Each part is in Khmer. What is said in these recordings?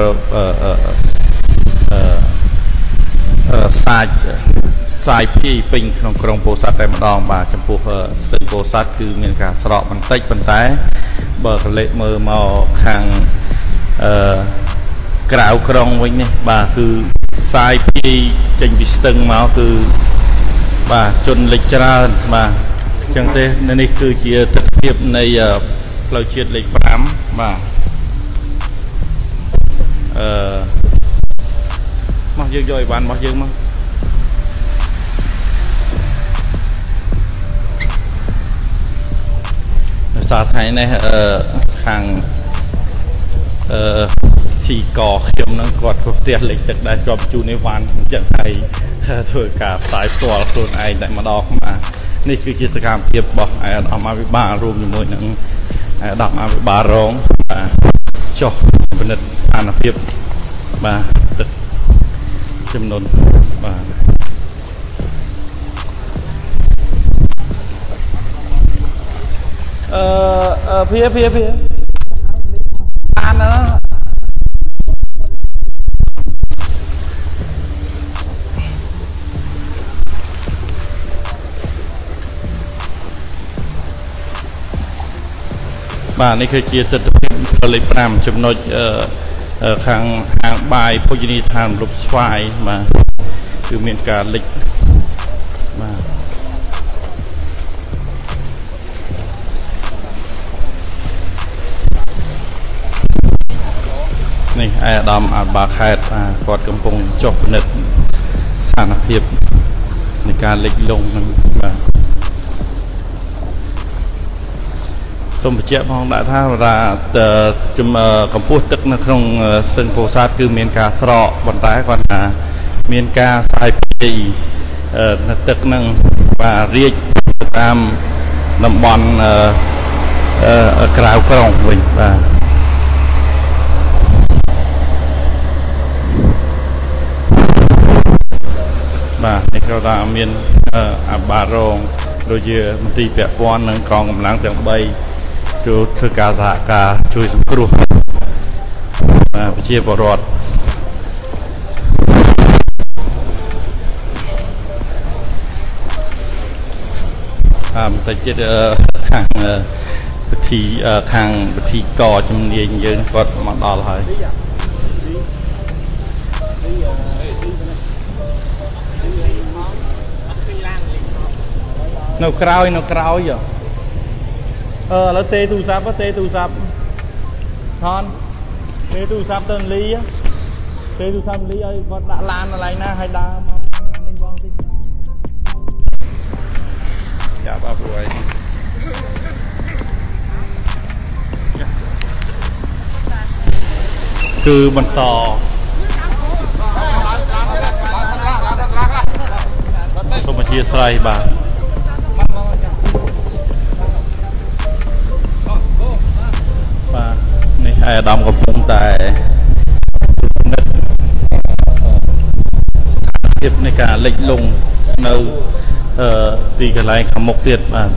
สายพี่ปิงក្នុងក្រុងពោធិ៍សាត់តែម្ដងបាទចំពោះស្ទឹងពោធិ៍សាត់គឺមានការស្រកបន្តិចប៉ុន្តែបើកលេខមើលមកខាងក្រៅក្រុងវិញនេះបាទគឺสายพี่ចេញពីស្ទឹងមកគឺបាទជន់លិចច្រើនបាទអញ្ចឹងទេនេះគឺជាទស្សនវិជ្ជានៃផ្លូវជាតិលេខ5បាទមកយើងយកអីវ៉ាន់របស់យើងមកសារថ្ងៃនេះខាងស៊ីកខ្ញុំនឹងគាត់ក៏ផ្ទះលេខទឹកដែរជាប់ជូននេះវ៉ាន់អញ្ចឹងហើយធ្វើការផ្សាយផ្ទាល់ខ្លួនឯងតែម្ដងបាទនេះគឺជាសកម្មភាពរបស់ឯកឧត្តមអភិបាលរួមជាមួយនឹងឯកឧត្តមអភិបាលរងបាទចុះពិនិត្យស្ថានភាពបាទទឹកចំនួនបាទភាបានណាបាទនេះគឺជាទស្សនវិជ្ជាលេខ5ចំណុចខាងហាងបាយភោជនីយដ្ឋានលុបស្វាយបាទគឺមានការលិចបាទនេះឯកឧត្តមអភិបាលខេត្តគាត់កំពុងចុះពិនិត្យស្ថានភាពនៃការលិចលង់ហ្នឹងបាទសូមបញ្ជាក់ផងដាក់ថាកម្ពស់ទឹកនៅក្នុងស្ទឹងពោធិ៍សាត់គឺមានការស្រកប៉ុន្តែគាត់ថាមានការសាយភាយនៅទឹកហ្នឹងបាទរាជតាមតំបន់ក្រៅក្រុងវិញបាទនេះគាត់ថាមានអភិបាលរងដូចជាមន្ត្រីពាក់ព័ន្ធនិងកងកម្លាំងទាំង3ចូលធ្វើការសហការជួយសង្គ្រោះប្រជាពលរដ្ឋបន្តិចទៀតខាងពិធីកជំនាញយើងគាត់មកដល់ហើយនៅក្រោយឥឡូវទេទូរស័ព្ទថនទេទូរស័ព្ទទៅលីទេទូរស័ព្ទលីឲ្យគាត់ដាក់ឡានកន្លែងណាឲ្យដើរមកនេះបងតិចចាប់អត់រួយគឺបន្តសូមអធិស្ឋានបាទនេះឯកឧត្តមកំពុងតែពិនិត្យស្ថានភាពនៃការលិចលង់នៅទីកន្លែងខាងមុខទៀតបាទ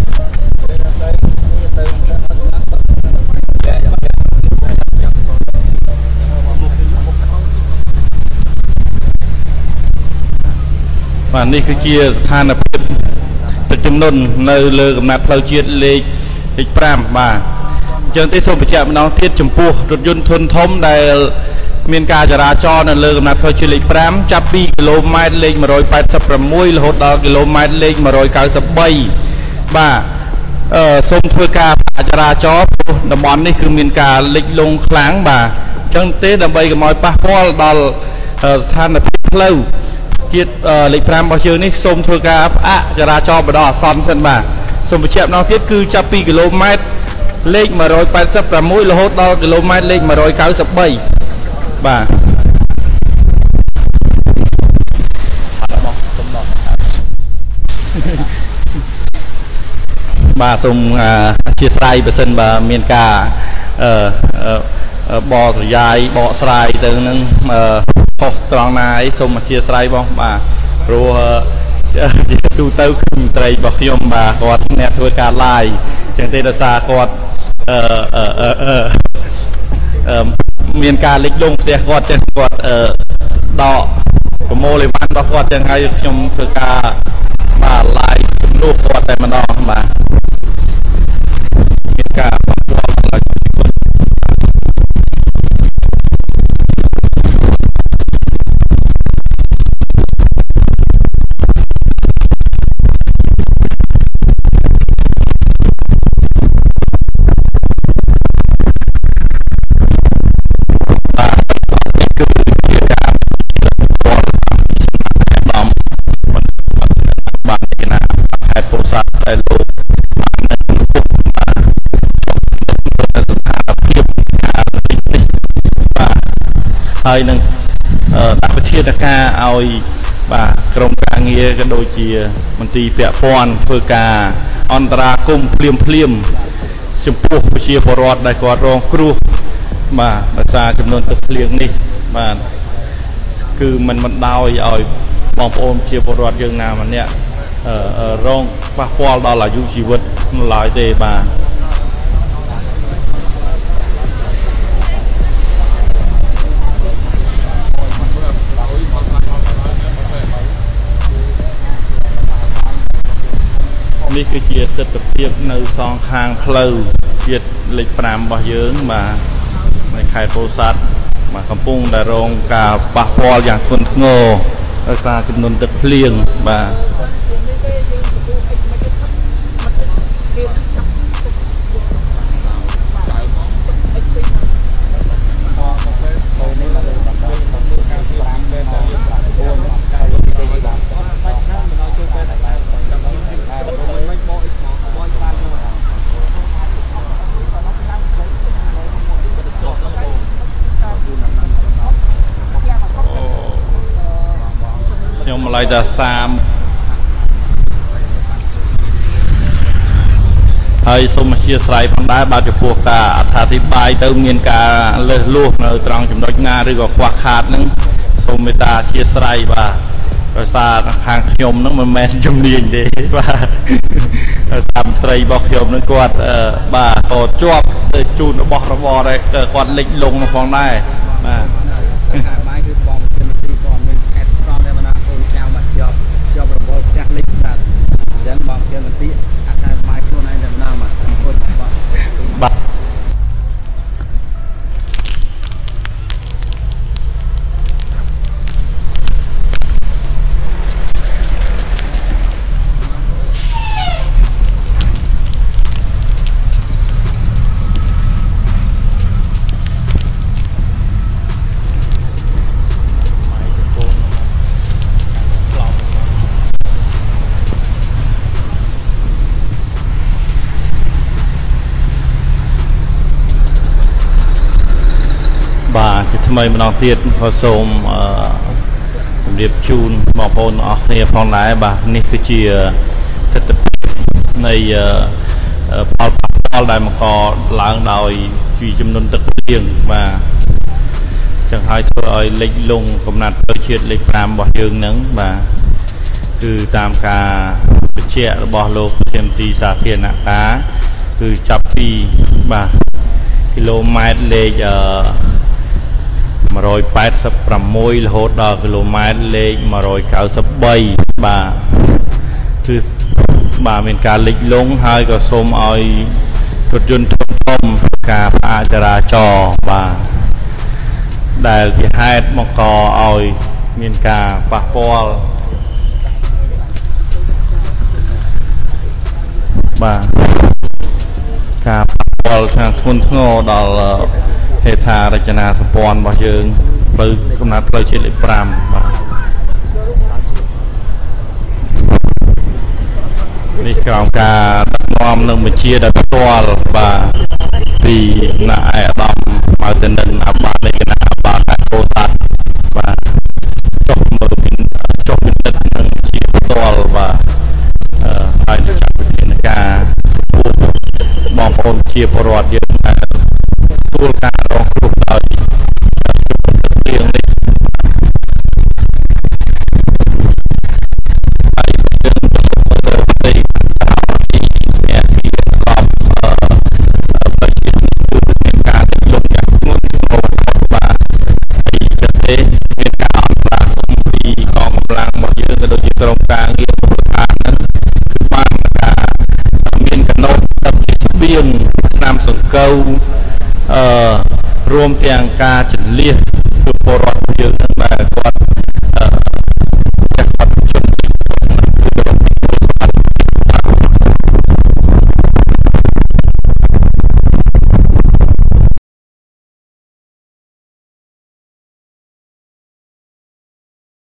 នេះគឺជាស្ថានភាពទឹកជំនន់នៅលើកំណត់ផ្លូវជាតិលេខ5បាទអញ្ចឹងទេសូមបញ្ជាក់ម្ដងទៀតចំពោះរថយន្តធុនធំដែលមានការចរាចរណ៍នៅលើកំណត់ផ្លូវជាតិលេខ5ចាប់ពីគីឡូម៉ែត្រលេខ186រហូតដល់គីឡូម៉ែត្រលេខ193បាទសូមធ្វើការចរាចរណ៍ព្រោះតំបន់នេះគឺមានការលិចលង់ខ្លាំងបាទអញ្ចឹងទេដើម្បីកុំឲ្យប៉ះពាល់ដល់ស្ថានភាពផ្លូវជាតិលេខ5របស់យើងនេះសូមធ្វើការផ្អាកចរាចរណ៍បណ្ដោះអាសន្នសិនបាទសូមបញ្ជាក់ម្ដងទៀតគឺចាប់ពីគីឡូម៉ែត្រលេខ186រហូតដល់គីឡូម៉ែត្រលេខ193បាទបាទសូមអធិស្ឋានបើសិនបើមានការបកស្រាយទៅនឹងខុសត្រង់ណាអីសូមអធិស្ឋានបងបាទព្រោះទូទៅគឺមន្ត្រីរបស់ខ្ញុំបាទគាត់អ្នកធ្វើការ live ចឹងទេដោយសារគាត់មានការលិចលង់ផ្ទះគាត់ចឹងគាត់ដកប្រមូលអីវ៉ាន់របស់គាត់ចឹងហើយខ្ញុំធ្វើការបាទឡាយជំនួសគាត់តែម្ដងបាទមានការហើយនឹងដាក់វិធានការឲ្យបាទក្រុមការងារក៏ដូចជាមន្ទីរពាក់ព័ន្ធធ្វើការអន្តរាគមន៍ភ្លាមចំពោះប្រជាពលរដ្ឋដែលគាត់រងគ្រោះបាទដោយសារចំនួនទឹកភ្លៀងនេះបាទគឺមិនបណ្ដោយឲ្យបងប្អូនប្រជាពលរដ្ឋយើងណាម្នាក់រងប៉ះពាល់ដល់អាយុជីវិតនៅឡើយទេបាទនេះគឺជាទស្សនវិជ្ជានៅសងខាងផ្លូវជាតិលេខ5របស់យើងបាទនៅខេត្តពោធិ៍សាត់បាទកំពុងតែរងការប៉ះពាល់យ៉ាងធ្ងន់ធ្ងរដោយសារចំនួនទឹកភ្លៀងបាទខ្ញុំម្លាយតាសាមហើយសូមអធិស្ឋានផងដែរបាទចំពោះការអត្ថាធិប្បាយទៅមានការលើសលួសនៅត្រង់ចំណុចណាឬក៏ខ្វះខាតហ្នឹងសូមមេត្តាអធិស្ឋានបាទដោយសារខាងខ្ញុំហ្នឹងមិនមែនជំនាញទេបាទសាមត្រីរបស់ខ្ញុំហ្នឹងគាត់បាទក៏ជាប់ទៅជូនរបស់របរដែលគាត់លិចលង់ផងដែរបាទជាប់របបចាស់លិចបាទអញ្ចឹងបងជាមន្ទីរអត្ថាធិប្បាយខ្លួនឯងតែម្ដងបាទអរគុណបាទថ្មីម្ដងទៀតក៏សូមជម្រាបជូនបងប្អូនអស់គ្នាផងដែរបាទនេះគឺជាទស្សនវិជ្ជានៃផលប៉ះពាល់ដែលបង្កឡើងដោយចំនួនទឹកភ្លៀងបាទចឹងហើយធ្វើឲ្យលិចលង់កំណត់ផ្លូវជាតិលេខ5របស់យើងហ្នឹងបាទគឺតាមការបញ្ជាក់របស់លោកប្រធានទីសាធារណការគឺចាប់ពីបាទគីឡូម៉ែត្រលេខ186រហូតដល់គីឡូម៉ែត្រលេខ193បាទគឺបាទមានការលិចលង់ហើយក៏សូមឲ្យរថយន្តធំការផ្អាកចរាចរណ៍បាទដែលជាហេតុបង្កឲ្យមានការប៉ះពាល់បាទការប៉ះពាល់ខាងធ្ងន់ធ្ងរដល់ហេដ្ឋារចនាសម្ព័ន្ធរបស់យើងផ្លូវកំណត់ផ្លូវជាតិលេខ5បាទនេះក្រោមការដឹកនាំនឹងបញ្ជាដោយផ្ទាល់បាទពីអ្នកឯកឧត្តមម៉ៅតិនិនអបាលនៃគណៈអបាលខេត្តពោធិ៍សាត់បាទចុះមើលពីចុះពិនិត្យនឹងជាផ្ទាល់បាទហើយនឹងចាត់វិធានការបងប្អូនជាពលរដ្ឋយើងទទួលការរងគ្រោះដោយជាងនេះហើយយើងទៅទីមានទីកប់ប្រជាជនមានការលំយ៉ាងធ្ងន់ធ្ងរទេមានការអន្តរាគមន៍ពីកងកម្លាំងរបស់យើងក៏ដូចជាក្រុមការងារពលរដ្ឋហ្នឹងគឺបានការមានកណូតទឹកជាស្បៀងឆ្នាំសង្កូវរួមទាំងការចលះពលរដ្ឋ